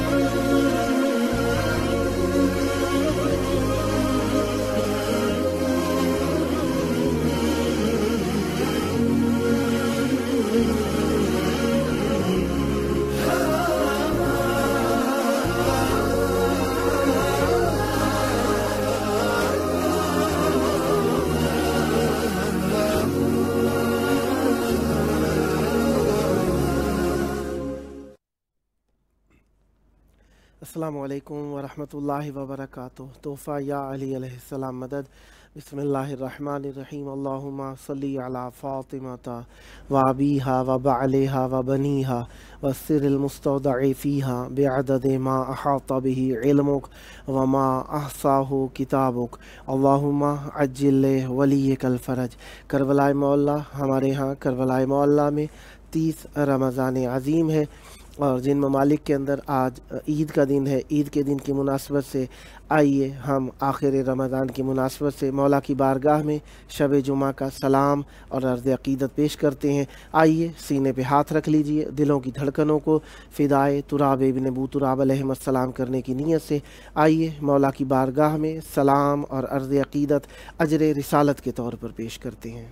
السلام علیکم ورحمۃ اللہ وبرکاتہ۔ تحفہ یا علی علیہ السلام مدد۔ بسم اللہ الرحمن الرحیم۔ اللہم صلی علی فاطمۃ و ابیہا و بعلہا و بنیہا والسر المستودع فیہا بعدد ما احاط بہ علمک وما احصاہ کتابک اللہم عجل ولیک الفرج۔ کربلائے معلیٰ، ہمارے ہاں کربلائے معلیٰ میں 30 رمضان عظیم ہے، اور جن ممالک کے اندر آج عید کا دن ہے، عید کے دن کی مناسبت سے آئیے ہم آخر رمضان کی مناسبت سے مولا کی بارگاہ میں شب جمعہ کا سلام اور عرض عقیدت پیش کرتے ہیں۔ آئیے سینے پہ ہاتھ رکھ لیجئے، دلوں کی دھڑکنوں کو فدائے تراب ابن ابو تراب علیہ السلام کرنے کی نیت سے آئیے مولا کی بارگاہ میں سلام اور عرض عقیدت اجر رسالت کے طور پر پیش کرتے ہیں۔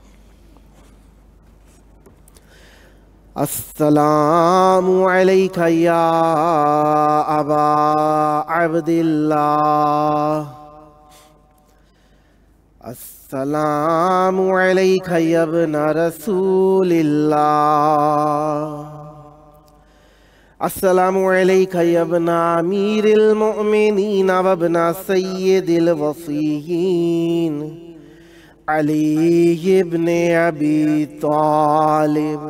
السلام علیک یا ابا عبداللہ، السلام علیک یا ابن رسول اللہ، السلام علیک یا ابن امیر المؤمنین و ابن سید الوصیین علی ابن ابی طالب،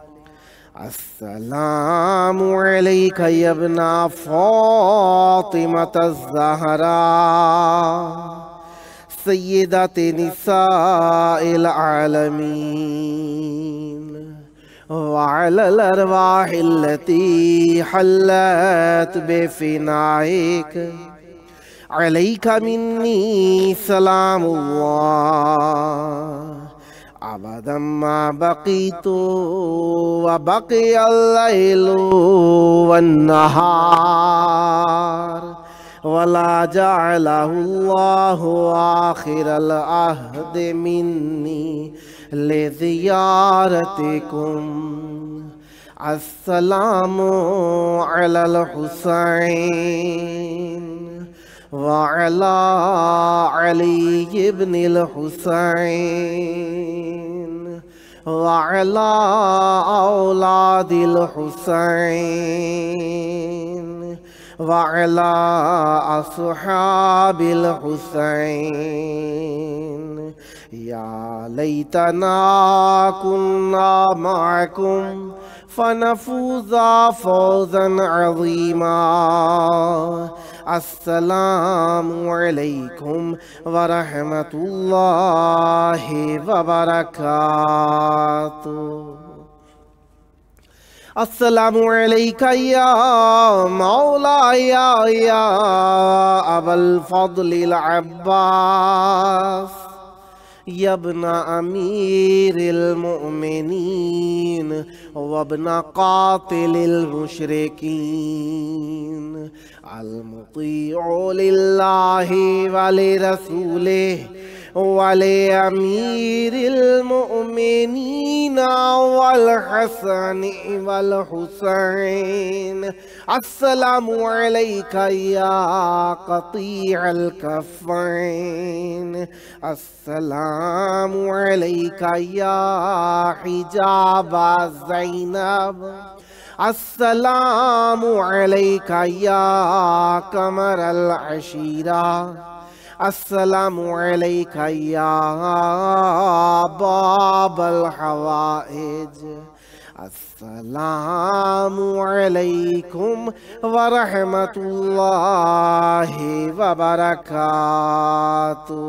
السلام علیک یا ابن فاطمۃ الزہراء سیدۃ نساء العالمین وعلی الارواح التي حلت بفنائک علیک منی سلام اللہ ابدا ما بقیت وبقی اللیل والنہار ولا جعلہ اللہ آخر العہد منی لزیارتکم۔ السلام علی الحسین وعلى علی ابن الحسین وعلى اولاد الحسین وعلى اصحاب الحسین۔ یا لیتنا كنا معکم فنفوز فوزا عظیما۔ السلام علیکم ورحمۃ اللہ وبرکاتہ۔ السلام علیک یا مولایا یا ابا الفضل العباس یا ابن امیر المؤمنین وابن قاتل المشرکین المطیع للہ ولرسولہ ولامیر المؤمنین والحسن والحسین۔ السلام علیک یا قطیع الکفین، السلام علیک یا حجاب زینب، السلام علیک یا قمر العشیرہ، السلام علیک یا باب الحوائج۔ السلام علیکم ورحمۃ اللہ وبرکاتہ۔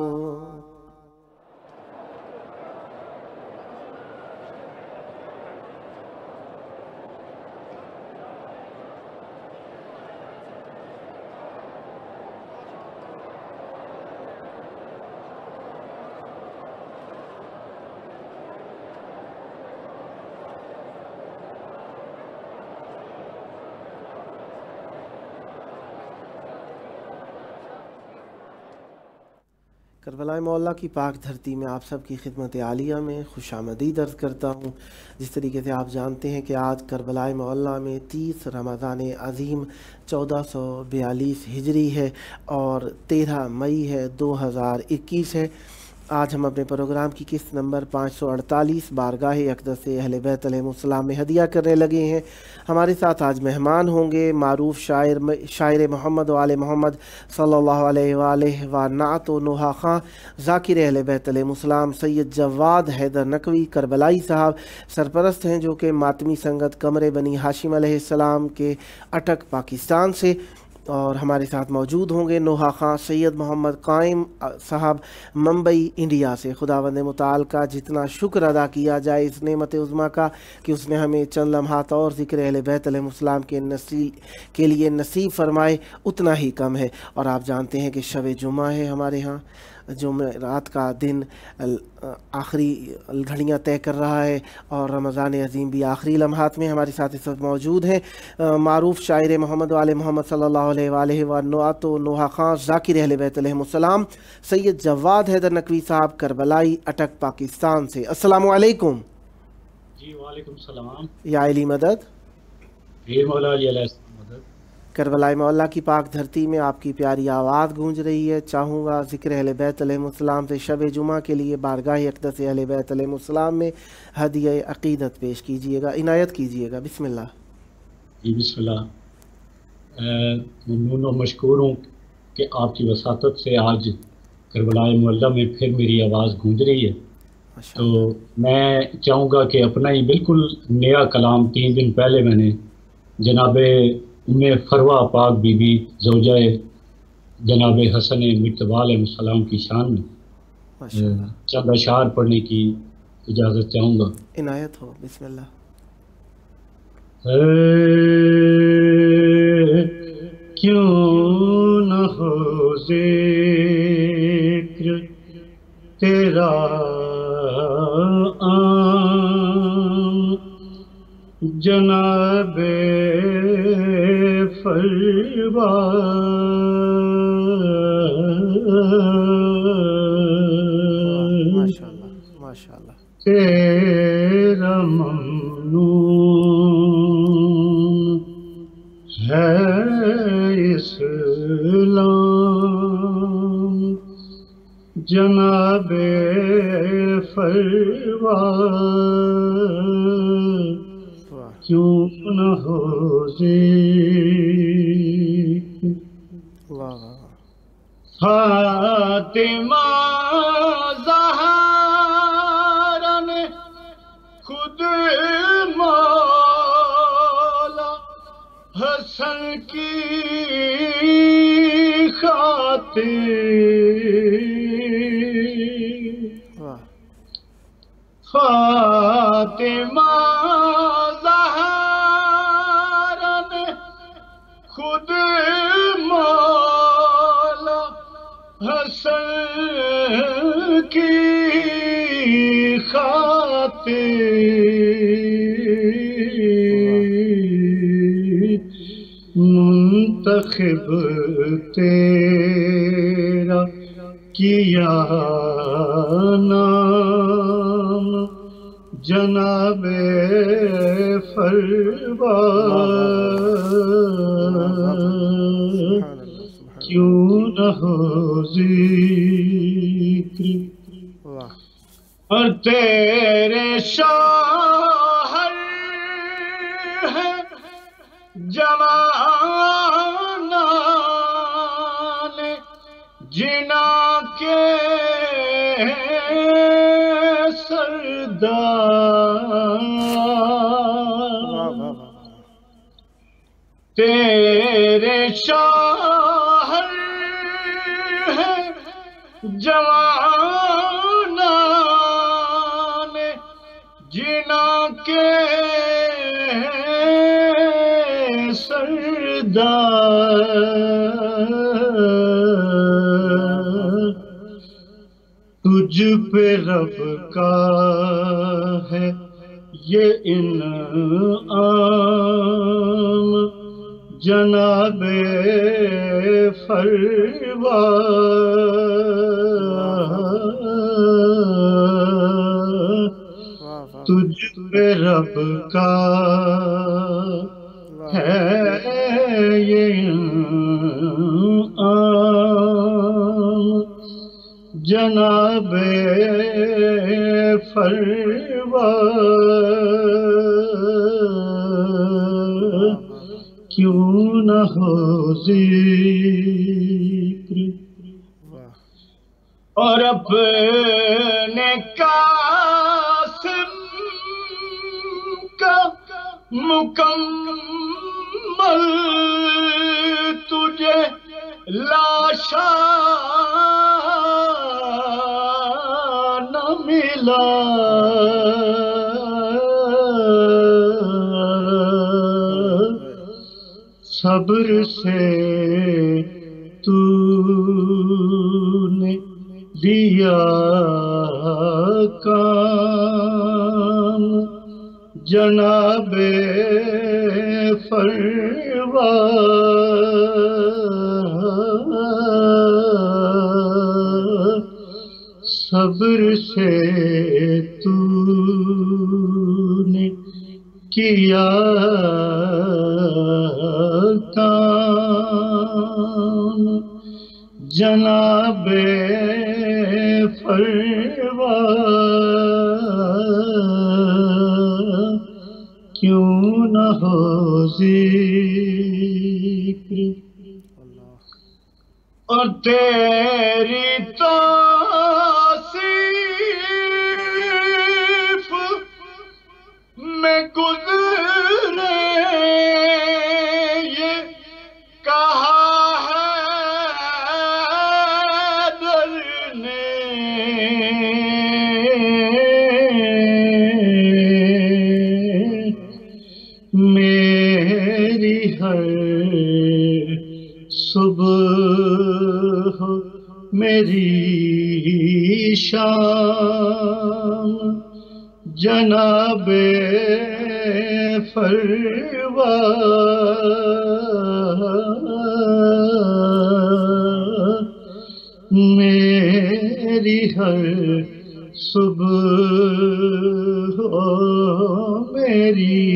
کربلائے معلیٰ کی پاک دھرتی میں آپ سب کی خدمت عالیہ میں خوش آمدید عرض کرتا ہوں۔ جس طریقے سے آپ جانتے ہیں کہ آج کربلائے معلیٰ میں 30 رمضان عظیم 1442 ہجری ہے اور 13 مئی ہے 2021 ہے۔ آج ہم اپنے پروگرام کی قسط نمبر 548 بارگاہ اقدس اہل بیت علیہم السلام میں ہدیہ کرنے لگے ہیں۔ ہمارے ساتھ آج مہمان ہوں گے معروف شاعر محمد و آل محمد صلی اللہ علیہ وآلہ و نعت و نوحہ خاں ذاکر اہل بیت علیہم السلام سید جواد حیدر نقوی کربلائی صاحب سرپرست ہیں، جو کہ ماتمی سنگت قمر بنی ہاشم علیہ السلام کے اٹک پاکستان سے، اور ہمارے ساتھ موجود ہوں گے نوحہ خاں سید محمد قائم صاحب ممبئی انڈیا سے۔ خداوند متعال کا جتنا شکر ادا کیا جائے اس نعمت عظمیٰ کا کہ اس نے ہمیں چند لمحات اور ذکر اہل بیت علیہم السلام کے لیے نصیب فرمائے، اتنا ہی کم ہے۔ اور آپ جانتے ہیں کہ شب جمعہ ہے ہمارے ہاں، جمعرات کا دن آخری گھڑیاں طے کر رہا ہے اور رمضان عظیم بھی آخری لمحات میں ہمارے ساتھ اس وقت موجود ہیں معروف شاعر محمد و آل محمد صلی اللہ علیہ وآلہ و نعت و نوحہ خاں ذاکر اہل بیت علیہم السلام سید جواد حیدر نقوی صاحب کربلائی اٹک پاکستان سے۔ السلام علیکم۔ جی وعلیکم السلام۔ یا علی مدد۔ پیر مولا علی علیہ السلام مدد۔ کربلائے معلیٰ کی پاک دھرتی میں آپ کی پیاری آواز گونج رہی ہے۔ چاہوں گا ذکر اہل بیت علیہم السلام سے شب جمعہ کے لیے بارگاہ اقدس اہل بیت علیہم السلام میں ہدیہ عقیدت پیش کیجیے گا، عنایت کیجیے گا۔ بسم اللہ۔ جی بسم اللہ۔ ممنون و مشکور ہوں کہ آپ کی وساطت سے آج کربلائے معلیٰ میں پھر میری آواز گونج رہی ہے۔ تو میں چاہوں گا کہ اپنا ہی بالکل نیا کلام 3 دن پہلے میں نے جناب ام فروہ پاک بی بی زوجہ جناب حسن مجتبیٰ علیہ السلام کی شان میں چند اشعار پڑھنے کی اجازت چاہوں گا۔ عنایت ہو۔ بسم اللہ۔ کیوں نہ ہو ذکر تیرا عام جناب فروا ماشاءاللہ ماشاءاللہ تیرا ممنون ہے اسلام جناب فروا کیوں نہ ہو ذکر فاطمہ زہرا نے خود مولا حسن کی خاطر فاطمہ زہرا نے خود مولا حسن کی خاطر منتخب تیرا کیا نام جناب فروا کیوں نہ ہو ذکر اور تیرے شوہر ہے جوانان جنا کے سردار تیرے شوہر ہے جوانان جنا کے سردار تجھ پہ رب کا ہے یہ انعام جناب فروا تجھ پہ رب کا ہے یہ انعام جناب فروا کیوں نہ ہو ذکر اور اپنے قاسم کا مکمل تجھے لاشا نہ ملا صبر سے تو نے دیا کام جناب فروا صبر سے تو نے کیا کام جناب فروا کیوں نہ ہو ذکر اور تیری توصیف میں گزرے یہ کہا ہے در نے میری ہر صبح میری شام جناب فروا میری ہر صبح میری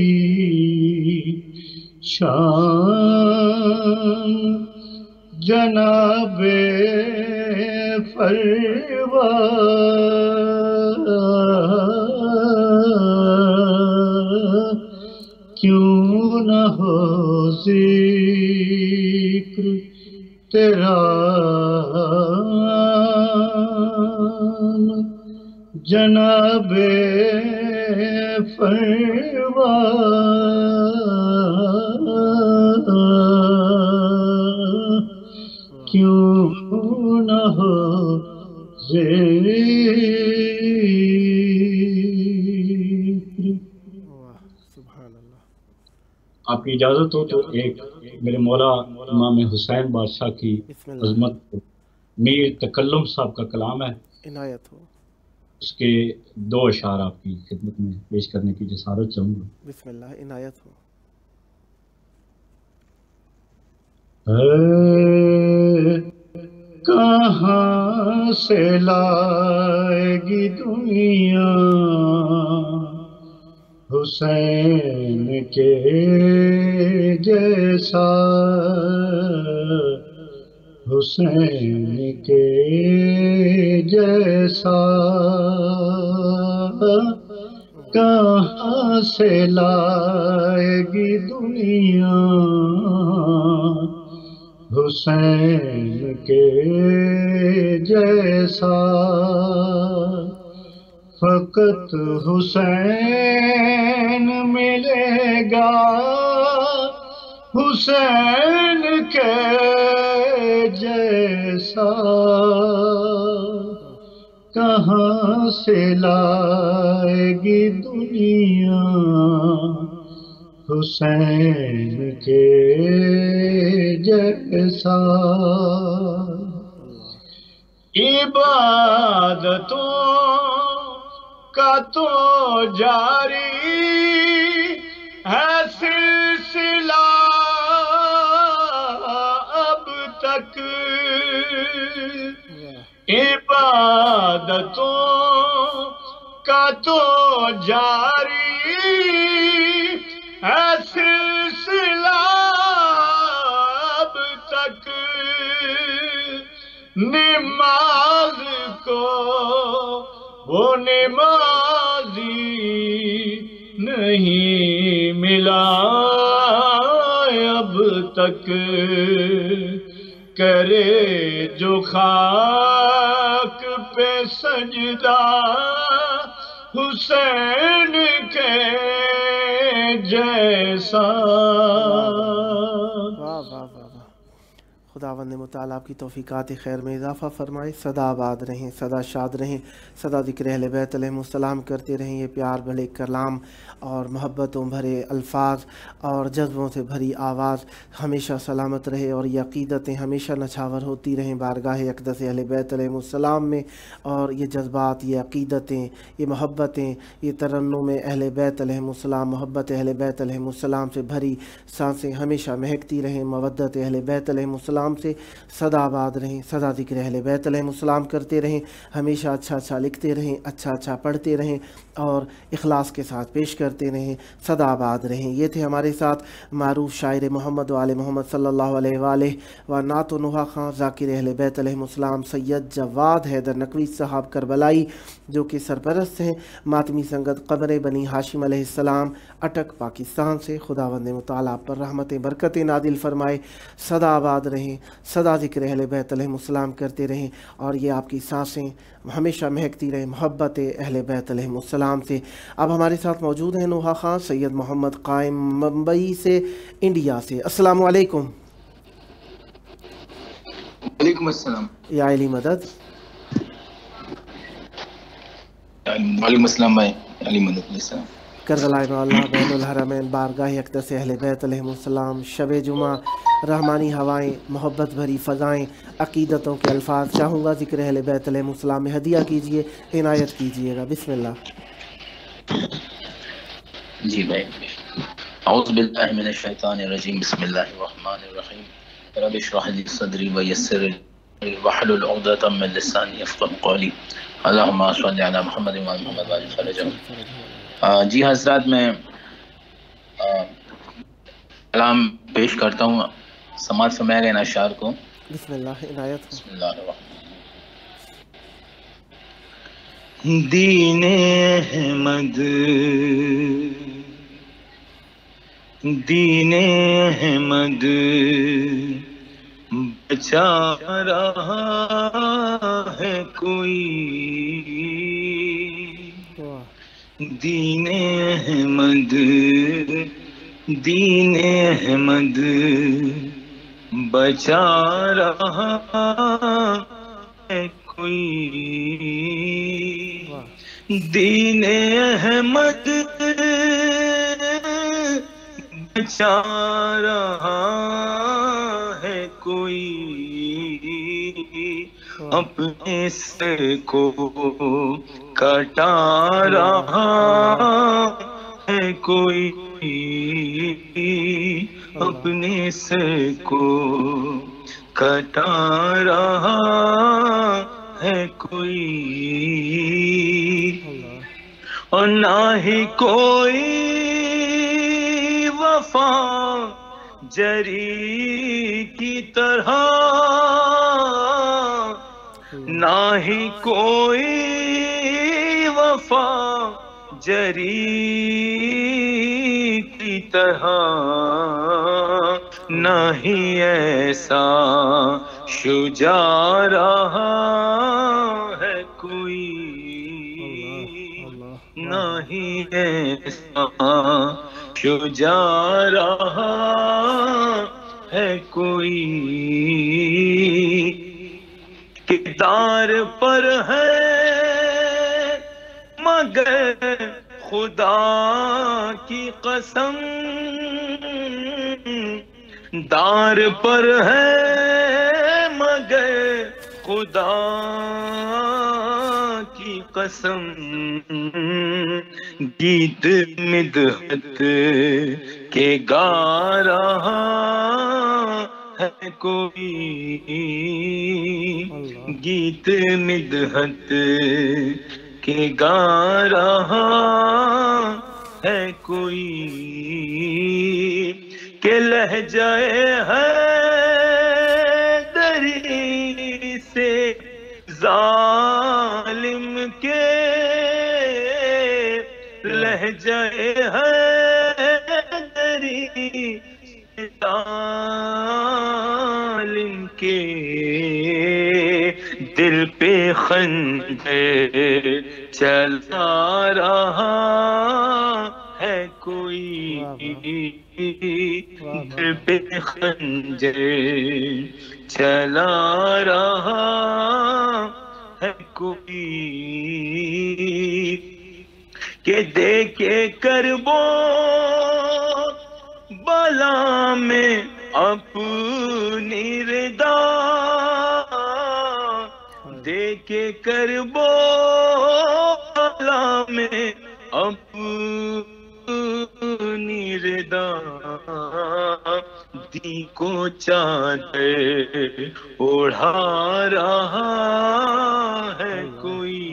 شام جناب فروا کیوں نہ ہو ذکر تیرا جناب فروا کیوں نہ ہو ذکر آپ کی اجازت ہو تو ایک میرے مولا امام حسین بادشاہ کی عظمت میر تکلم صاحب کا کلام ہے، عنایت ہو، اس کے دو اشعار آپ کی خدمت میں پیش کرنے کی جسارت چاہوں گا۔ بسم اللہ، عنایت ہو۔ کہاں سے لائے گی دنیا حسین کے جیسا، حسین کے جیسا کہاں سے لائے گی دنیا حسین کے جیسا، فقط حسین ملے گا حسین کے جیسا، کہاں سے لائے گی دنیا حسین کے جیسا، عبادتوں کا تو جاری ہے سلسلہ تک عبادتوں کا تو جاری ہے سلسلہ اب تک، نماز کو وہ نمازی نہیں ملا اب تک، کرے جو خاک پہ سجدہ حسین کے جیسا۔ واہ واہ واہ واہ، خداوند متعال آپ کی توفیقات خیر میں اضافہ فرمائے، سدا آباد رہیں، سدا شاد رہیں، سدا ذکر اہل بیت علیہم السلام کرتے رہیں۔ یہ پیار بھرے کلام اور محبتوں بھرے الفاظ اور جذبوں سے بھری آواز ہمیشہ سلامت رہے، اور یہ عقیدتیں ہمیشہ نچھاور ہوتی رہیں بارگاہ اقدس اہل بیت علیہم السلام میں، اور یہ جذبات، یہ عقیدتیں، یہ محبتیں، یہ ترنم اہل بیت علیہم السلام، محبت اہل بیت علیہم السلام سے بھری سانسیں ہمیشہ مہکتی رہیں، مودت اہل بیت علیہم السلام سے سدا آباد رہیں، سدا ذکر اہل بیت علیہم السلام کرتے رہیں، ہمیشہ اچھا اچھا لکھتے رہیں، اچھا اچھا پڑھتے رہیں، اور اخلاص کے ساتھ پیش کرتے رہیں، سدا آباد رہیں۔ یہ تھے ہمارے ساتھ معروف شاعر محمد و آل محمد صلی اللہ علیہ وآلہ و نعت و نوحہ خاں ذاکر اہل بیت علیہم السلام سید جواد حیدر نقوی صاحب کربلائی، جو کہ سرپرست ہیں ماتمی سنگت قبر بنی ہاشم علیہ السلام اٹک پاکستان سے۔ خداوند متعال آپ پر رحمتیں برکتیں نازل فرمائے، سدا آباد رہیں، سدا ذکر اہل بیت علیہم السلام کرتے رہیں، اور یہ آپ کی سانسیں ہمیشہ مہکتی رہیں محبت اہل بیت علیہم السلام سے۔ اب ہمارے ساتھ موجود ہیں نوحہ خاں سید محمد قائم ممبئی سے، انڈیا سے۔ السلام علیکم۔ وعلیکم السلام۔ یا علی مدد۔ وعلیکم السلام بھائی، علی مدد علیہ السلام۔ کربلا اللہ بین الحرمین بارگاہ اقدس اہل بیت علیہم السلام، شب جمعہ، رحمانی ہوائیں، محبت بھری فضائیں، عقیدتوں کے الفاظ چاہوں گا ذکر اہل بیت علیہم السلام میں ہدیہ کیجئے، عنایت کیجئے گا۔ بسم اللہ۔ جی بھائی، اعوذ باللہ من الشیطان الرجیم، بسم اللہ الرحمن الرحیم، رب اشرح لی صدری ویسر لی واحلل عقدۃ من لسانی یفقهوا قولی، اللہم صل علی محمد و آل محمد وعلی فرجہ۔ جی حضرات، میں کلام پیش کرتا ہوں، سماعت فرمائے گا ان اشعار کو۔ بسم اللہ، عنایت۔ بسم اللہ الرحمن الرحیم۔ دین احمد، دین احمد بچا رہا ہے کوئی، دین احمد، دین احمد بچا رہا ہے کوئی، دین احمد بچا رہا ہے کوئی، اپنے سر کو کٹا رہا ہے کوئی، اپنے سر کو کٹا رہا ہے کوئی، اور نہ ہی کوئی وفا جری کی طرح، نہ ہی کوئی وفا جری کی طرح، نہ ہی ایسا شجاع رہا ہے کوئی، نہ ہی ایسا شجاع رہا ہے کوئی، کردار پر ہے مگر خدا کی قسم، دار پر ہے مگر خدا کی قسم، گیت مدحت کے گا رہا ہے کوئی گیت مدحت کے گا رہا ہے کوئی کہ لہجۂ حیدری سے ظالم کے لہجۂ حیدری سے ظالم کے دل پہ خنجر چلا رہا ہے کوئی دل پہ خنجر چلا رہا ہے کوئی کہ دیکھے کربو بلا میں اپنی ردا دیکھے کربو بلا میں اپنی ردا دی کو چادر اوڑھا رہا ہے کوئی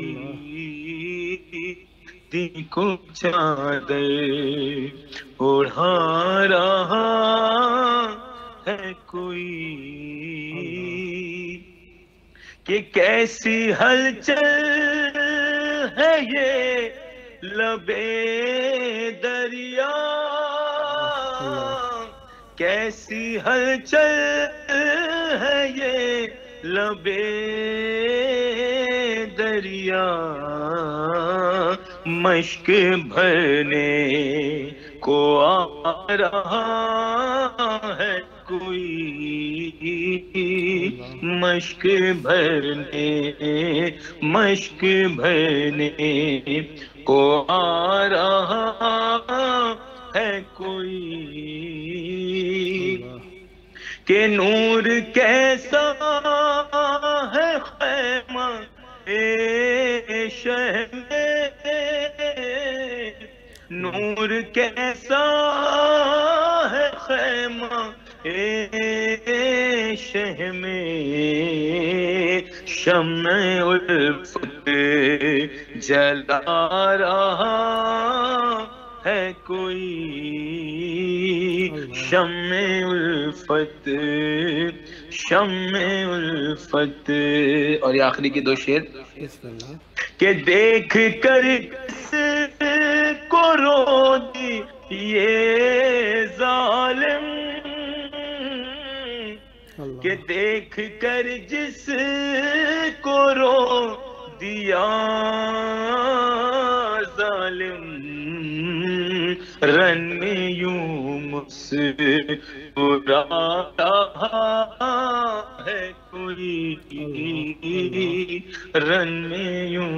دی کو چادر اوڑھا رہا ہے کوئی کہ کیسی ہلچل ہے یہ لبے دریا کیسی ہلچل ہے یہ لبے دریا مشک بھرنے کو آ رہا ہے کوئی مشک بھرنے کو آ رہا ہے کوئی کہ نور کیسا ہے خیمہ شہ میں نور کیسا ہے خیمہ شہ میں شمع الفت جلا رہا ہے کوئی شمع الفت اور یہ آخری کے دو شعر کہ دیکھ کر کس کو رو دی یہ ظالم کہ دیکھ کر جس کو رو دیا ظالم رن میں یوں مسکرا رہا ہے کوئی رن میں یوں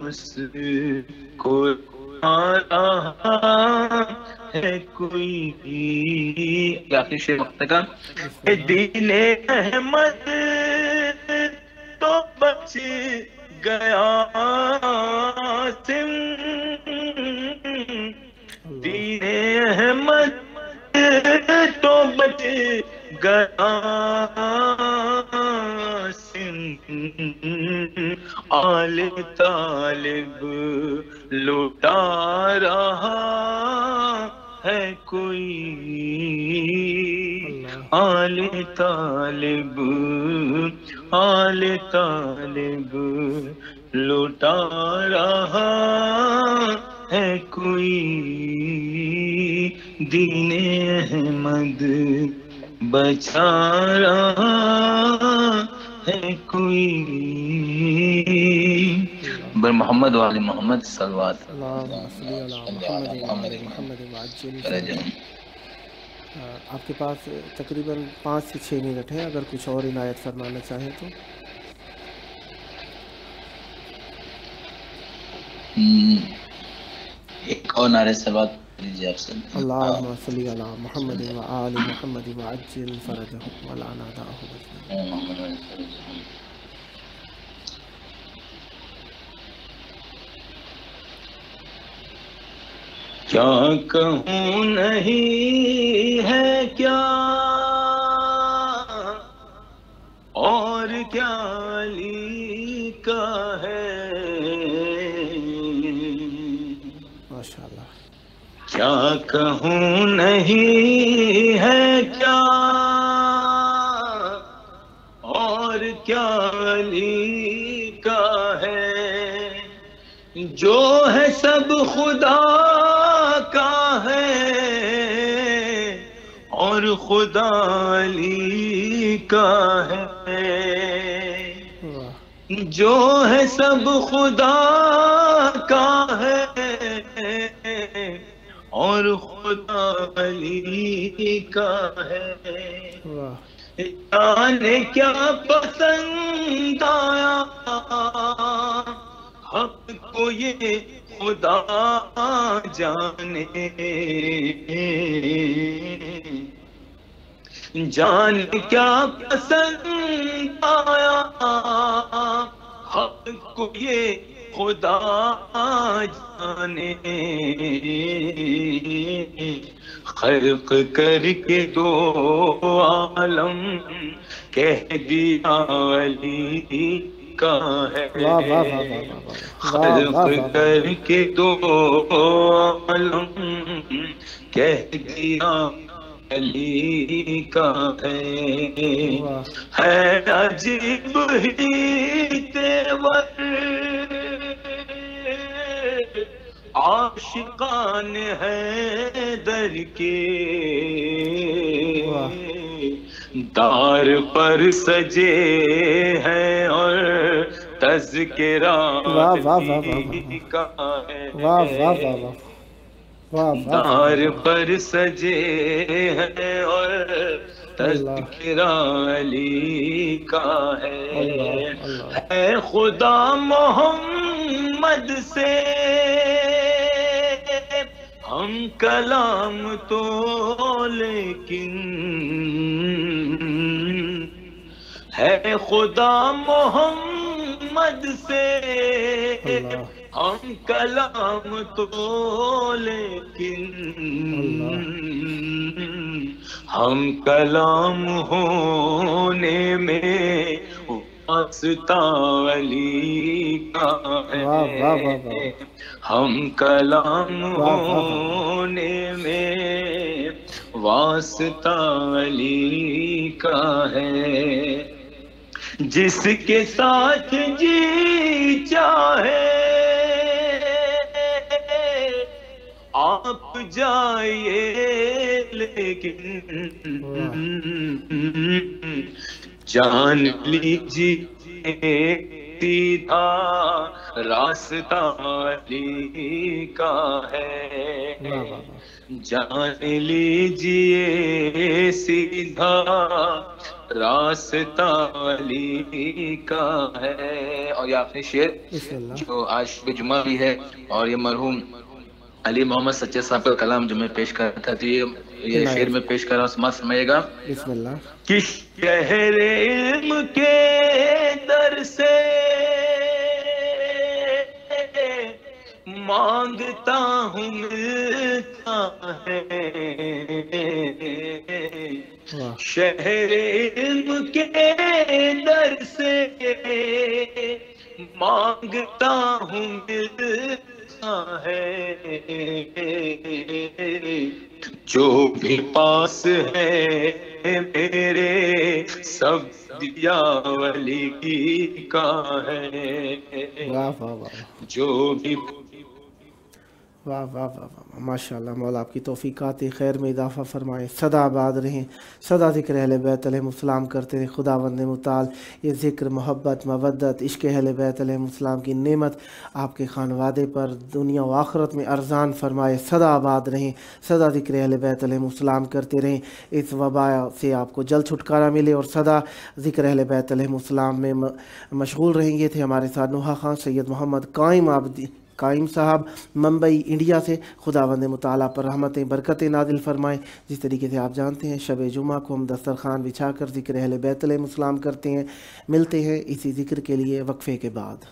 مسکرا رہا ہے کوئی آخری شعر وقت کا دین احمد تو بچ گیا سم دین احمد تو بچ گیا سم آل طالب لوٹا رہا ہے کوئی آل طالب لوٹا رہا ہے کوئی دین احمد بچا رہا ہے کوئی بر محمد وعلی محمد صلوات آپ کے پاس تقریباً 5 سے 6 منٹ ہیں اگر کچھ اور عنایت فرمانا چاہیں تو ایک اور نعرہ صلوات لیجیے آپ سے اللہم صلی علی محمد و آل محمد وعجل فرجہم ولعنا دعہم اجمعین کیا کہوں نہیں ہے کیا اور کیا علی کا ہے، ماشاءاللہ. کیا کہوں نہیں ہے کیا اور کیا علی کا ہے، جو ہے سب خدا کا ہے اور خدا علی کا ہے، جو ہے سب خدا کا ہے اور خدا علی کا ہے، جانے کیا پسند آیا حق کو یہ خدا جانے، جان کیا پسند آیا حق کو یہ خدا جانے، خلق کر کے دو عالم کہہ دیا علی کا ہے، خلق کر کے دو عالم کہہ دیا علی کا ہے عجیب ہی تیور عاشقان حیدر کے، دار پر سجے ہیں اور تذکرہ علی کا ہے، دار پر سجے ہیں اور تذکرہ علی کا ہے خدا محمد سے ہم کلام تو لیکن ہے خدا محمد سے ہم کلام تو لیکن ہم کلام ہونے میں واسطہ علی کا ہے، ہم کلام ہونے میں واسطہ علی کا ہے، جس کے ساتھ جی چاہے آپ جائیے لیکن جان لیجیے سیدھا راستہ علی کا ہے، جان لیجیے سیدھا راستہ علی کا ہے۔ اور یہ آخری شعر جو آج شب جمعہ بھی ہے اور یہ مرحوم علی محمد سچے صاحب کا کلام جو میں پیش کر رہا تھا، تو یہ شعر میں پیش کر رہا ہوں، سماعت فرمائیے گا۔ بسم اللہ۔ کہ شہر علم کے در سے مانگتا ہوں ملتا ہے، شہر علم کے در سے مانگتا ہوں ملتا ہے، جو بھی پاس ہے میرے سب دیا ولی کا ہے، جو بھی واہ واہ واہ واہ، ماشاء اللہ، مولا آپ کی توفیقات خیر میں اضافہ فرمائے، سدا آباد رہیں، سدا ذکر اہل بیت علیہ السلام کرتے رہیں۔ خداوند متعال یہ ذکر، محبت، مودت، عشق اہل بیت علیہ السلام کی نعمت آپ کے خانوادے پر دنیا و آخرت میں ارزان فرمائے، سدا آباد رہیں، سدا ذکر اہل بیت علیہ السلام کرتے رہیں، اس وبا سے آپ کو جلد چھٹکارا ملے اور سدا ذکر اہل بیت علیہ السلام میں مشغول رہیں گے۔ تھے ہمارے ساتھ نوحہ خان سید محمد قائم صاحب ممبئی انڈیا سے۔ خداوند متعالی پر رحمتیں برکتیں نازل فرمائیں۔ جس طریقے سے آپ جانتے ہیں شب جمعہ کو ہم دسترخوان بچھا کر ذکر اہل بیت علیہ السلام کرتے ہیں۔ ملتے ہیں اسی ذکر کے لیے وقفے کے بعد۔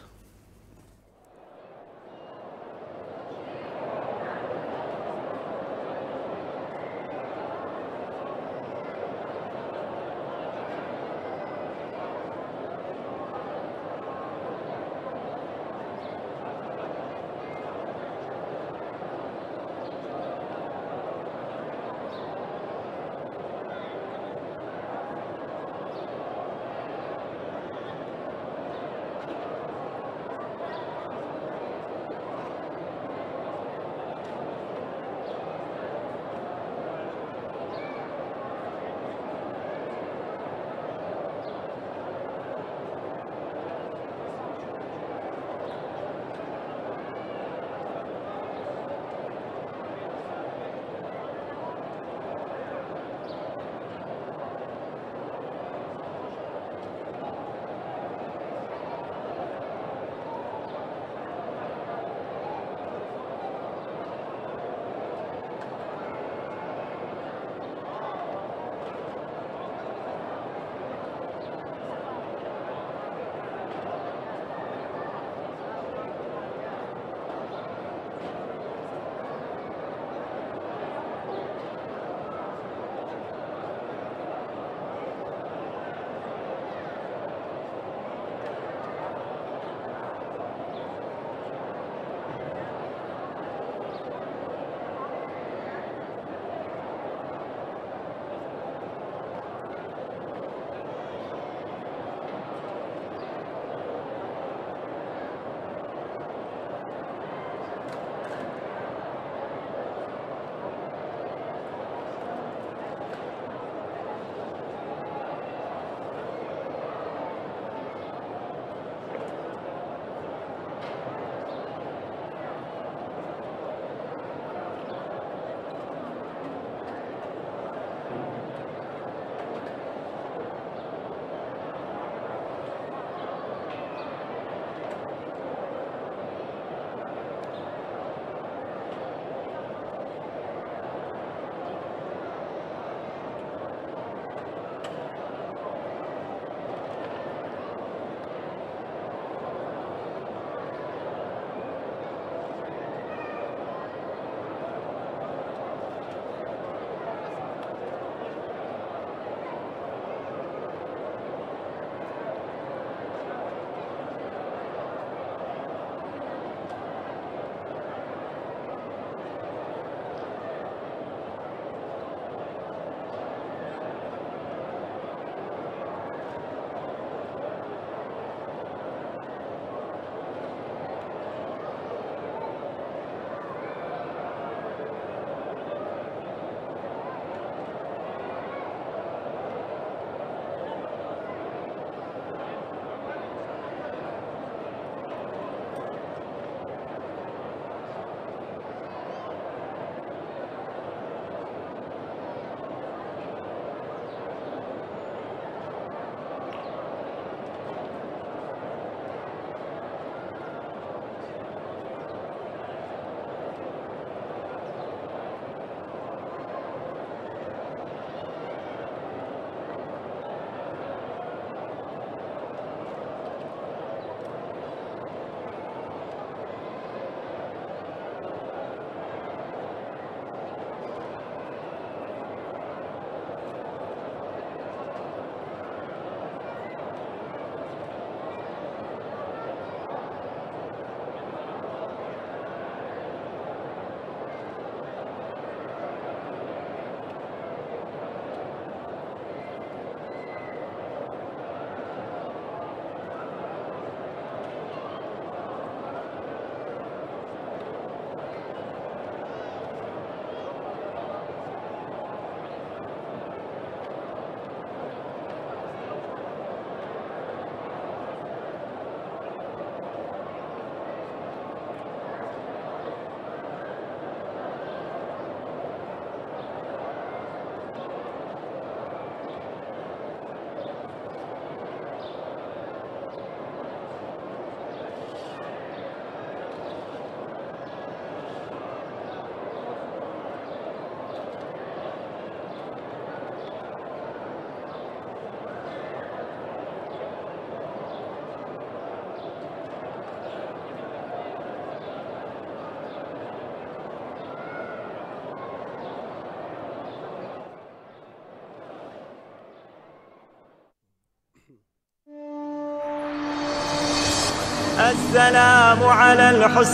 السلام على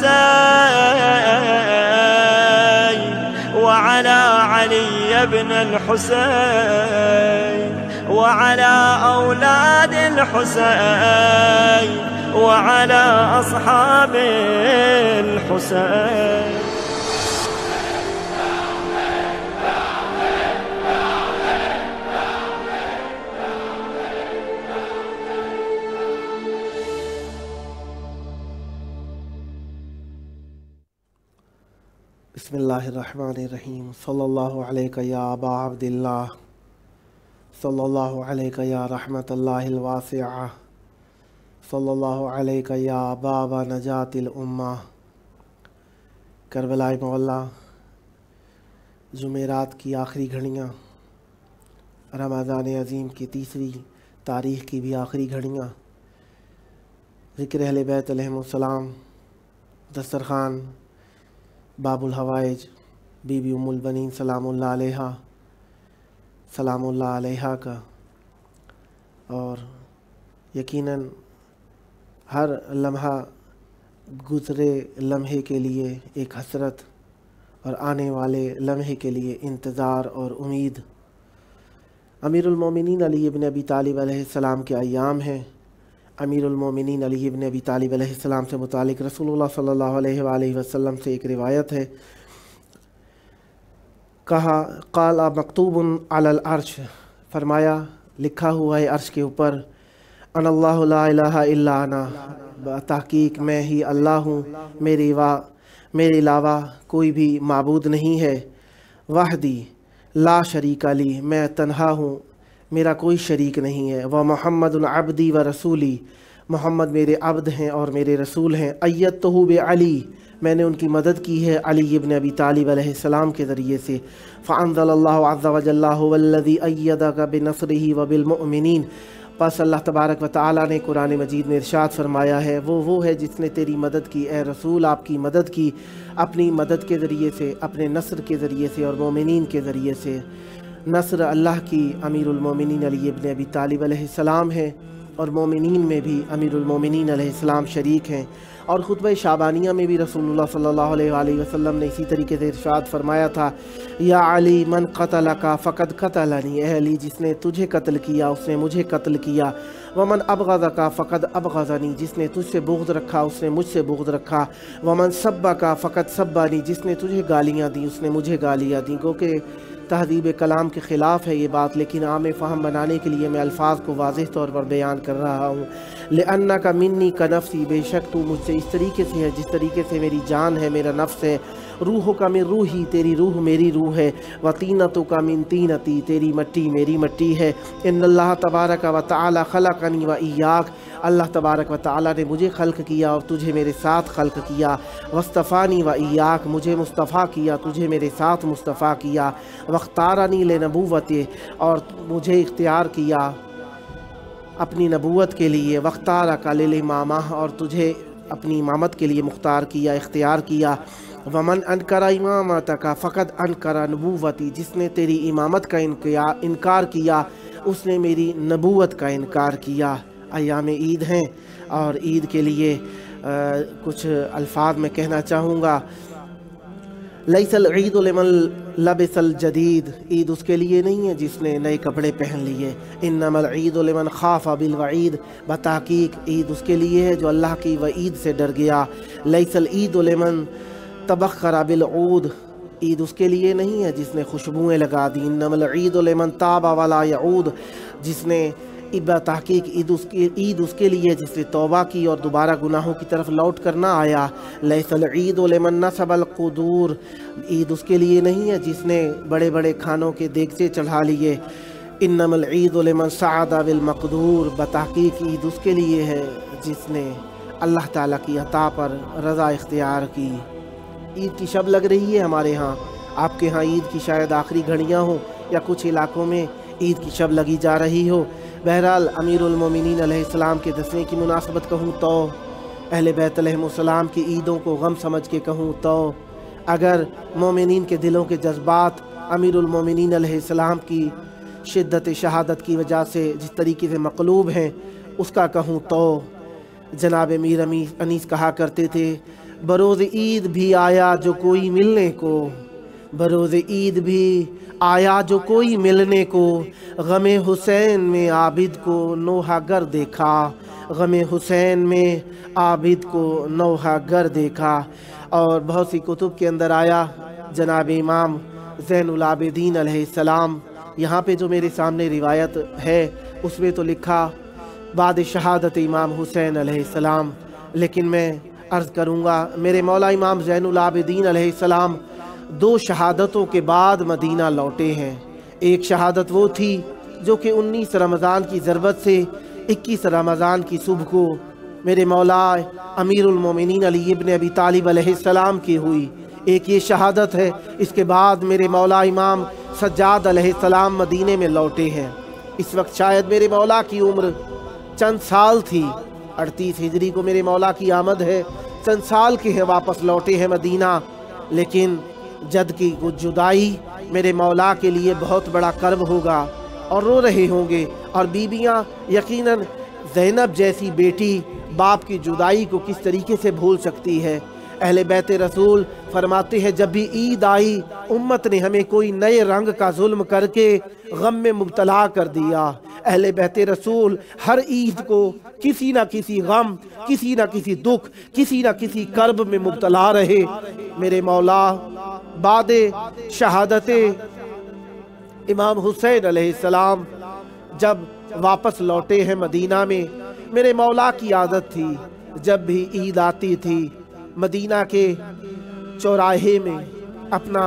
الحسين وعلى علي بن الحسين وعلى أولاد الحسين وعلى أصحاب الحسين. बिस्मिल्लाहिर्रहमानिर्रहीम सल्लल्लाहु अलैका या अबा अब्दिल्लाह सल्लल्लाहु अलैका या रहमतल्लाहिल वासिआ सल्लल्लाहु अलैका या बाबा नजातिल उम्मा। करबला मौला, जुमेरात की आखिरी घड़ियाँ, रमज़ान अज़ीम की तीसरी तारीख़ की भी आखिरी घड़ियाँ, ज़िक्र अहले बैत अलैहिमुस्सलाम, दस्तरख़ान बाबुल हवाइज, बीबी उम्मुल बनीन सलामुल्लाह अलैहा का, और यकीनन हर लम्हा गुज़रे लम्हे के लिए एक हसरत और आने वाले लम्हे के लिए इंतज़ार और उम्मीद। अमीरुल मोमिनीन अली इब्न अबी तालिब अलैहिस्सलाम के अय्याम हैं। अमीरुल मोमिनीन अली इब्न अबी तालिब अलैहिस्सलाम से मुतालिक रसूलुल्लाह सल्लल्लाहु अलैहि वसल्लम से एक रिवायत है, कहा क़ाल मकतूबुन अलल अर्श, फरमाया लिखा हुआ है अर्श के ऊपर, अनल्लाहु ला इलाहा इल्ला अना, तहकीक मैं ही अल्लाह हूँ, मेरे अलावा कोई भी माबूद नहीं है, वहदी ला शरीका ली, मैं तन्हा हूँ, मेरा कोई शरीक नहीं है, व मुहम्मदुन अब्दी व रसूली, मोहम्मद मेरे अब्द हैं और मेरे रसूल हैं, अय्यतहु बि अली, मैंने उनकी मदद की है अली इब्न अबी तालिब अलैहिस्सलाम के ज़रिए से। फ़अंज़लल्लाहु अज़्ज़ा व जल्ला हुवल्लज़ी अय्यदका बिनस्रिही व बिलमुमिनीन, बस अल्लाह तबारक व तआला ने कुरान मजीद में इरशाद फरमाया है, वो है जिसने तेरी मदद की ए रसूल, आपकी मदद की अपनी मदद के ज़रिए से, अपने नस्र के ज़रिए से और मोमिनीन के ज़रिए से। नस्र अल्लाह की अमीरुल मोमिनीन अली इब्न अबी तालिब अलैहिस्सलाम है, और मोमिनीन में भी अमीरुल मोमिनीन अलैहिस्सलाम शरीक हैं। और खुतबा शाबानिया में भी रसूलुल्लाह सल्लल्लाहु अलैहि वसल्लम ने इसी तरीके से इरशाद फरमाया था, या अली मन क़तलका फ़क़द क़तलनी, ए अली जिसने तुझे कत्ल किया उसने मुझे कत्ल किया, वमन अबग़ज़का फ़क़द अबग़ज़नी, जिसने तुझसे बुग़्ज़ रखा उसने मुझसे बुग़्ज़ रखा, वमन सब्बका फ़क़द सब्बानी, जिसने तुझे गालियाँ दी उसने मुझे गालियाँ दी। गो के तहज़ीब कलाम के ख़िलाफ़ है ये बात, लेकिन आम फ़हम बनाने के लिए मैं अल्फाज को वाज़ेह तौर पर बयान कर रहा हूँ। लिअन्नका मिन्नी का नफ़्सी, बेशक तू मुझसे इस तरीके से है जिस तरीके से मेरी जान है, मेरा नफ्स है। रूह का मिन रूही, तेरी रूह मेरी रूह है। व तीनतु का मिन तीनती, तेरी मट्टी मेरी मट्टी है। इन्नल्लाह तबारक व तआला खलक़नी व इय्याक, अल्लाह तबारक व तआला ने मुझे खल्क़ किया और तुझे मेरे साथ खल्क़ किया। वस्तफ़ानी व इय्याक, मुझे मुस्तफ़ा किया तुझे मेरे साथ मुस्तफ़ा किया। वख्तारनी ले नबूवते, और मुझे इख्तियार किया अपनी नबूवत के लिए। वख्तारा का ले इमामा, और तुझे अपनी इमामत के लिए मुख्तार किया, इख्तियार किया। वमन अनकरा इमामतका फ़क़द अनकरा नबूवती, जिसने तेरी इमामत का इनकार किया उसने मेरी नबूवत का इनकार किया। अय्याम ईद हैं, और ईद के लिए कुछ अल्फाज में कहना चाहूँगा। लैसल ईद लिमन लबिसल जदीद, ईद उसके लिए नहीं है जिसने नए कपड़े पहन लिए। इन्नमल ईद लिमन खाफ़ा बिल वईद, बताकीक ईद उसके लिए है जो अल्लाह की वईद से डर गया। लैसल ईद लिमन तबख्खरा बिल ऊद, ईद उसके लिए नहीं है जिसने खुशबुएँ लगा दी। इन्नमल ईद लिमन ताबा वला यऊद, जिसने तहकीक ईद उसके लिए जिसने तौबा की और दोबारा गुनाहों की तरफ लौट कर ना आया। लैसल ईद लिमन नसबल क़ुदूर, ईद उसके लिए नहीं है जिसने बड़े बड़े खानों के देगचे चढ़ा लिए। इन्नमल ईद लिमन सअदा बिल मक़दूर, बताहकीक ईद उसके लिए है जिसने अल्लाह ताला की अता पर रज़ा इख्तियार की। ईद की शब लग रही है हमारे यहाँ, आपके यहाँ ईद की शायद आखिरी घड़ियाँ हों या कुछ इलाकों में ईद की शब लगी जा रही हो। बहरहाल अमीरुल मोमिनीन अलैहिस्सलाम के दसवें की मुनासबत कहूँ तो, अहले बैत अलैहिमुस्सलाम की ईदों को गम समझ के कहूँ तो, अगर मोमिनीन के दिलों के जज्बात अमीरुल मोमिनीन अलैहिस्सलाम की शिद्दत शहादत की वजह से जिस तरीके से मक़लूब हैं, اس کا کہوں تو جناب میر انیس کہا کرتے تھے بروز عید بھی آیا جو کوئی ملنے کو، بروز عید بھی آیا جو کوئی ملنے کو، غم حسین میں عابد کو نوحہ گر دیکھا، غم حسین میں عابد کو نوحہ گر دیکھا۔ اور بہت سی کتب کے اندر آیا جناب امام زین العابدین علیہ السلام، یہاں پہ جو میرے سامنے روایت ہے اس میں تو لکھا بعد شہادت امام حسین علیہ السلام، لیکن میں عرض کروں گا میرے مولا امام زین العابدین علیہ السلام 2 شہادتوں کے بعد مدینہ لوٹے ہیں۔ ایک شہادت وہ تھی جو کہ 19 رمضان کی ضربت سے 21 رمضان کی صبح کو میرے مولا امیر المومنین علی ابن ابی طالب علیہ السلام کی ہوئی، ایک یہ شہادت ہے۔ اس کے بعد میرے مولا امام سجاد علیہ السلام مدینے میں لوٹے ہیں۔ اس وقت شاید میرے مولا کی عمر چند سال تھی، 38 ہجری کو میرے مولا کی آمد ہے، چند سال کے ہیں واپس لوٹے ہیں مدینہ، لیکن جد کی جدائی میرے مولا کے لیے بہت بڑا کرب ہوگا اور رو رہے ہوں گے۔ اور بیویاں یقیناً زینب جیسی بیٹی باپ کی جدائی کو کس طریقے سے بھول سکتی ہے۔ اہل بیت رسول فرماتے ہیں جب بھی عید آئی امت نے ہمیں کوئی نئے رنگ کا ظلم کر کے غم میں مبتلا کر دیا۔ اہل بیت رسول ہر عید کو کسی نہ کسی غم، کسی نہ کسی دکھ، کسی نہ کسی کرب میں مبتلا رہے۔ میرے مولا بعد شہادت امام حسین علیہ السلام جب واپس لوٹے ہیں مدینہ میں، میرے مولا کی عادت تھی جب بھی عید آتی تھی مدینہ کے چوراہے میں اپنا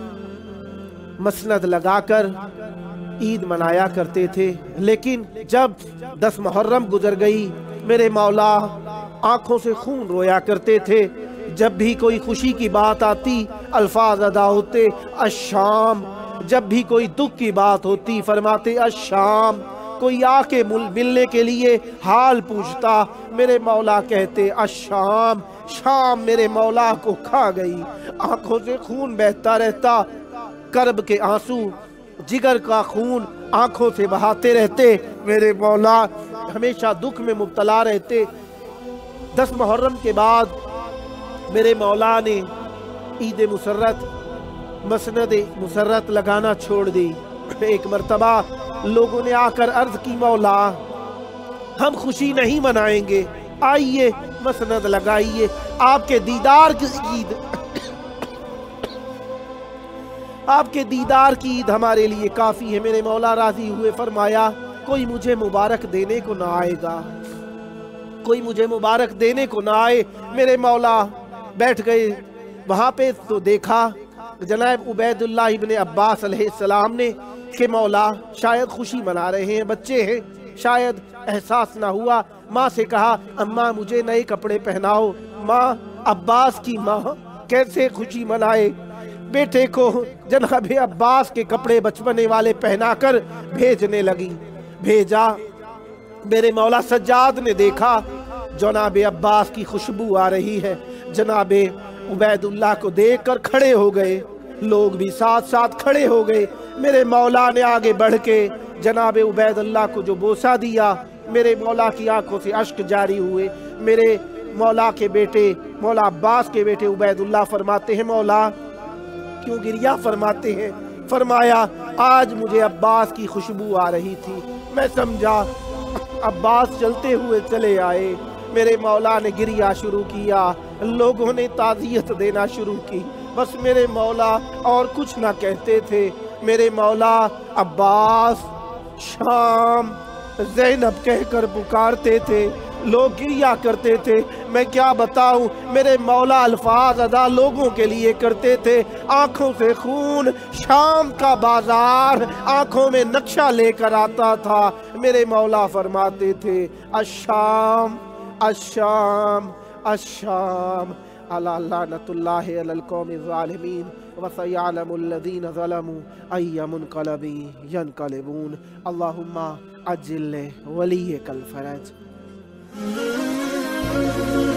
مسند لگا کر عید منایا کرتے تھے، لیکن جب 10 محرم گزر گئی میرے مولا آنکھوں سے خون رویا کرتے تھے۔ جب بھی کوئی خوشی کی بات آتی الفاظ ادا ہوتے الشام، جب بھی کوئی دکھ کی بات ہوتی فرماتے الشام، کوئی آ کے ملنے کے لیے حال پوچھتا میرے مولا کہتے الشام، شام میرے مولا کو کھا گئی۔ آنکھوں سے خون بہتا رہتا، کرب کے آنسو، جگر کا خون آنکھوں سے بہاتے رہتے، میرے مولا ہمیشہ دکھ میں مبتلا رہتے۔ 10 محرم کے بعد میرے مولا نے عید مسرت، مسند مسرت لگانا چھوڑ دی۔ ایک مرتبہ لوگوں نے آ کر عرض کی مولا ہم خوشی نہیں منائیں گے، آئیے مسند لگائیے، آپ کے دیدار کی عید، آپ کے دیدار کی عید ہمارے لیے کافی ہے۔ میرے مولا راضی ہوئے، فرمایا کوئی مجھے مبارک دینے کو نہ آئے گا، کوئی مجھے مبارک دینے کو نہ آئے۔ میرے مولا بیٹھ گئے وہاں پہ تو دیکھا جناب عبید اللہ ابن عباس علیہ السلام نے کہ مولا شاید خوشی منا رہے ہیں، بچے ہیں، شاید احساس نہ ہوا۔ ماں سے کہا اماں مجھے نئے کپڑے پہناؤ۔ ماں عباس کی ماں کیسے خوشی منائے، بیٹے کو جناب عباس کے کپڑے بچپنے والے پہنا کر بھیجنے لگی۔ بھیجا، میرے مولا سجاد نے دیکھا جناب عباس کی خوشبو آ رہی ہے، جناب عبید اللہ کو دیکھ کر کھڑے ہو گئے، لوگ بھی ساتھ ساتھ کھڑے ہو گئے۔ میرے مولا نے آگے بڑھ کے جناب عبید اللہ کو جو بوسہ دیا، میرے مولا کی آنکھوں سے اشک جاری ہوئے۔ میرے مولا کے بیٹے، مولا عباس کے بیٹے عبید اللہ فرماتے ہیں مولا کیوں گریہ فرماتے ہیں؟ فرمایا آج مجھے عباس کی خوشبو آ رہی تھی، میں سمجھا عباس چلتے ہوئے چلے آئے۔ میرے مولا نے گریہ شروع کیا، لوگوں نے تعزیت دینا شروع کی، بس میرے مولا اور کچھ نہ کہتے تھے۔ میرے مولا عباس، شام، زینب کہہ کر پکارتے تھے، لوگ گریہ کرتے تھے۔ میں کیا بتاؤں، میرے مولا الفاظ ادا لوگوں کے لیے کرتے تھے، آنکھوں سے خون، شام کا بازار آنکھوں میں نقشہ لے کر آتا تھا۔ میرے مولا فرماتے تھے الشام الشام الشام، الا لعنت اللہ علی القوم الظالمین وسیعلم الذین ظلموا ای منقلب ینقلبون۔ اللہم عجل ولیک الفرج۔